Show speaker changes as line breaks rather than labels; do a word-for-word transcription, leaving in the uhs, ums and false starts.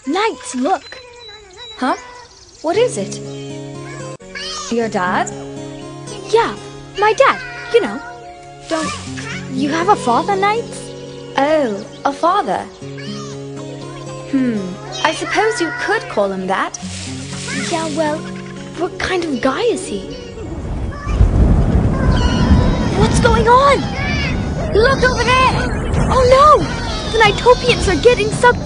Knights, look!
Huh? What is it? Your dad?
Yeah, my dad, you know. Don't you have a father, Knights?
Oh, a father. Hmm, I suppose you could call him that.
Yeah, well, what kind of guy is he? What's going on?
Look over there!
Oh no! The Nightopians are getting sucked